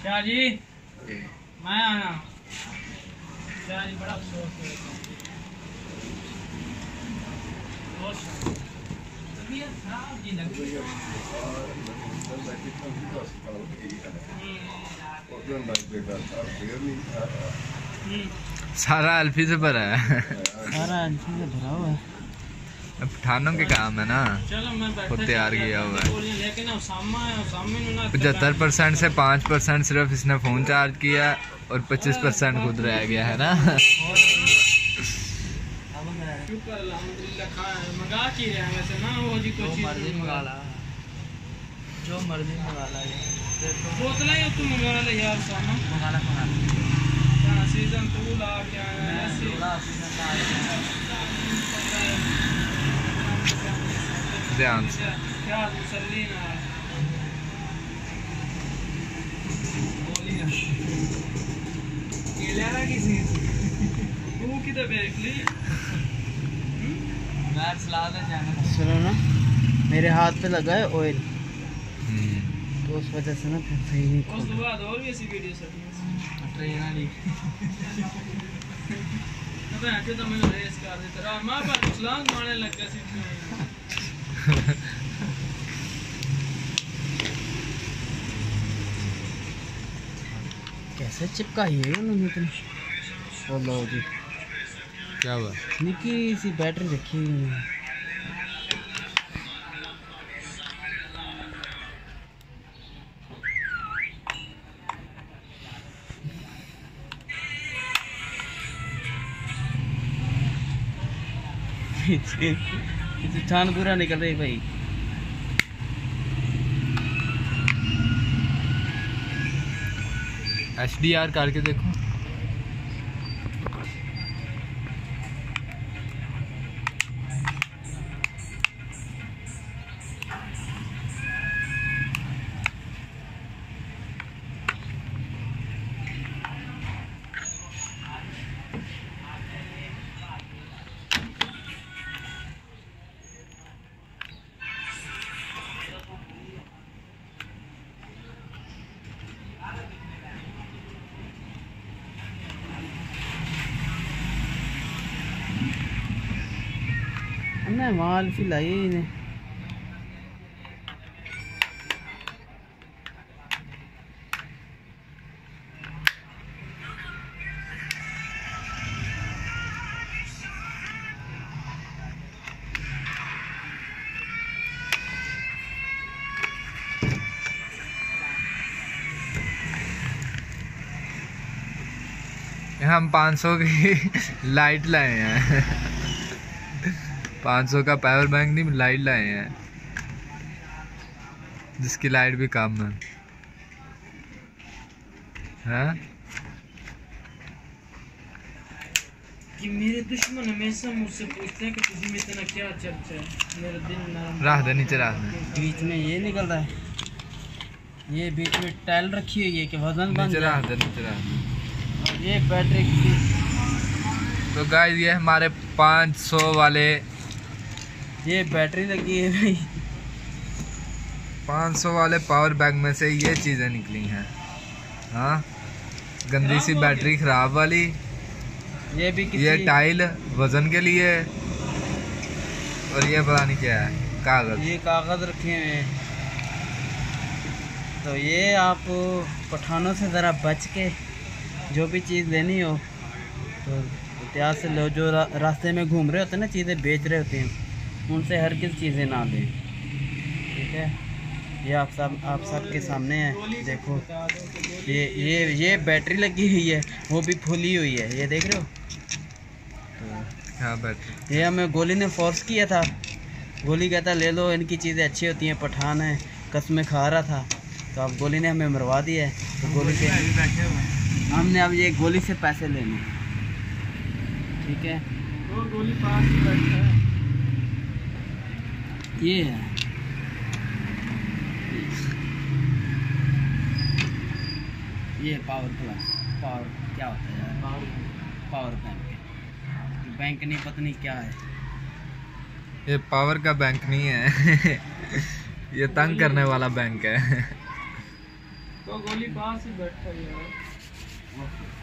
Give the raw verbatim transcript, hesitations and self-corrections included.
शाह जी मैं आया। शाह जी बड़ा अफसोस है। तबीयत खराब जी लग रही है। सारा अल्फी से भरा है। सारा अल्फी से भरा हुआ है। पठानों के काम है ना, वो तैयार किया हुआ है। पचहत्तर परसेंट से पाँच परसेंट सिर्फ इसने फ़ोन चार्ज किया और पच्चीस परसेंट खुद रह गया है ना। जो मर्जी मंगा ला बोतल ही तू मंगा ले यार सामान मंगा ला मंगा ला सीजन टू ला के आया है ध्यान से क्या मुसल्ली ना बोली ना केला ना किसी तू किधर देख ली मैं सलाह दे जाना। सुनो ना मेरे हाथ पे लगा है ऑयल तो उस वजह से ना फिर सही नहीं। उस बाद और भी ऐसी वीडियो सर ट्रेन वाली अब आके तो मैंने रेस कर दी तेरा मां बाप छलांग मारने लग गया सी। कैसे चिपका ही है उन्होंने तो। ओ लो जी क्या हुआ? निकी सी बैटरी रखी हुई है। छान पूरा निकल रही भाई। एच डी आर करके देखो। ना माल फिलाई इन्हें हम पाँच सौ की लाइट लाए हैं। पाँच सौ का पावर बैंक नहीं, लाइट लाए हैं जिसकी लाइट भी कम है। हाँ? कि मेरे दुश्मन हमेशा मुझसे पूछते हैं कि तुझे में इतना क्या चर्चा है। मेरा दिल नरम राह दे नीचे, राह दे। बीच में ये निकल रहा है, ये बीच में टाइल रखी हुई है कि वजन बन नीचे राह दे, नीचे राह दे। और ये बैटरी की। तो गाइस ये हमारे पाँच सौ वाले, ये बैटरी लगी है भाई। पाँच सौ वाले पावर बैंक में से ये चीज़ें निकली हैं। हाँ, गंदी सी बैटरी ख़राब वाली, ये भी किसी... ये टाइल वजन के लिए, और ये पता नहीं क्या है, कागज़। ये कागज़ रखे हुए हैं। तो ये आप पठानों से ज़रा बच के जो भी चीज़ लेनी हो तो इतिहास से लो। जो रा, रास्ते में घूम रहे होते हैं ना, चीज़ें बेच रहे होते हैं, उनसे हर किस चीज़ें ना लें। ठीक है, ये आप सब आप सब के सामने है। देखो ये ये ये बैटरी लगी हुई है, वो भी फुली हुई है, ये देख रहे हो। तो हाँ बैटरी, ये हमें गोली ने फोर्स किया था। गोली कहता ले लो, इनकी चीज़ें अच्छी होती हैं, पठान है, कसमें खा रहा था। तो अब गोली ने हमें मरवा दिया है। तो गोली से हमने अब ये गोली से पैसे लेने। ठीक है, वो गोली पास बैठा है। ये है ये पावर प्लस, पावर क्या होता है यार? पावर पावर बैंक, बैंक नहीं पता नहीं क्या है। ये पावर का बैंक नहीं है। ये तंग करने वाला बैंक है। तो गोली पास ही बैठा यार।